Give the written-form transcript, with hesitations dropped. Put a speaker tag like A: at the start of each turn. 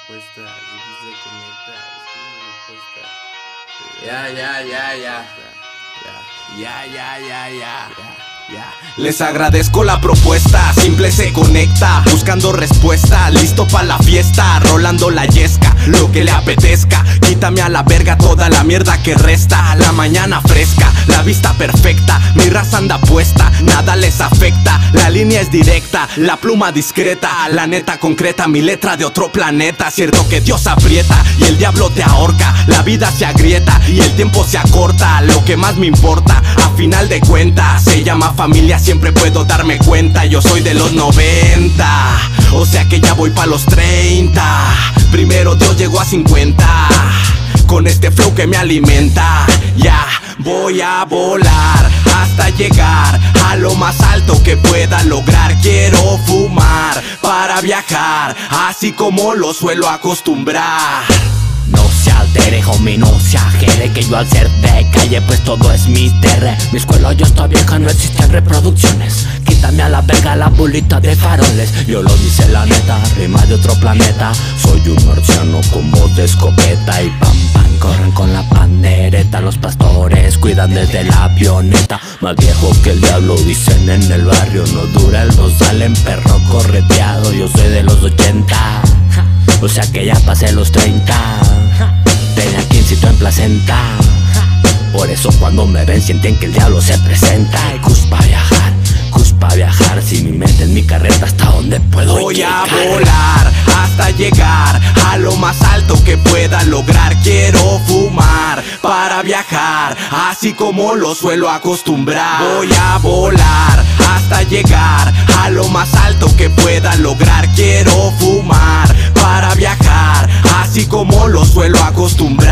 A: respuesta, dijiste conecta, es que la respuesta.
B: Les agradezco la propuesta, simple se conecta, buscando respuesta, listo pa' la fiesta, rolando la yesca, lo que le apetezca. Quítame a la verga toda la mierda que resta. La mañana fresca, la vista perfecta, mi raza anda puesta, nada les afecta. La línea es directa, la pluma discreta, la neta concreta, mi letra de otro planeta. Cierto que Dios aprieta y el diablo te ahorca, la vida se agrieta y el tiempo se acorta. Lo que más me importa, a final de cuentas, se llama familia, siempre puedo darme cuenta. Yo soy de los 90, o sea que ya voy pa' los 30. Primero Dios llegó a 50, con este flow que me alimenta. Ya voy a volar hasta llegar a lo más alto que pueda lograr. Quiero fumar para viajar, así como lo suelo acostumbrar.
C: No se altere, homie, no se ajere, que yo al ser de calle pues todo es mister. Mi escuela ya está vieja, no existen reproducciones. Quítame a la verga la bolita de faroles. Yo lo dice la neta, rima de otro planeta. Soy un marciano con voz de escopeta. Y pam pam, corren con la pandereta. Los pastores cuidan desde la avioneta. Más viejo que el diablo dicen en el barrio. No dura el bozal en perro correteado. Yo soy de los 80, o sea que ya pasé los 30. Tenía 15 en placenta. Por eso cuando me ven sienten que el diablo se presenta. Y cuspa viajar, si mi mente es mi carreta, hasta donde puedo
B: Voy
C: llegar.
B: a volar hasta llegar a lo más alto que pueda lograr. Quiero fumar para viajar, así como lo suelo acostumbrar. Voy a volar hasta llegar a lo más alto que pueda lograr. Quiero fumar para viajar, así como lo suelo acostumbrar.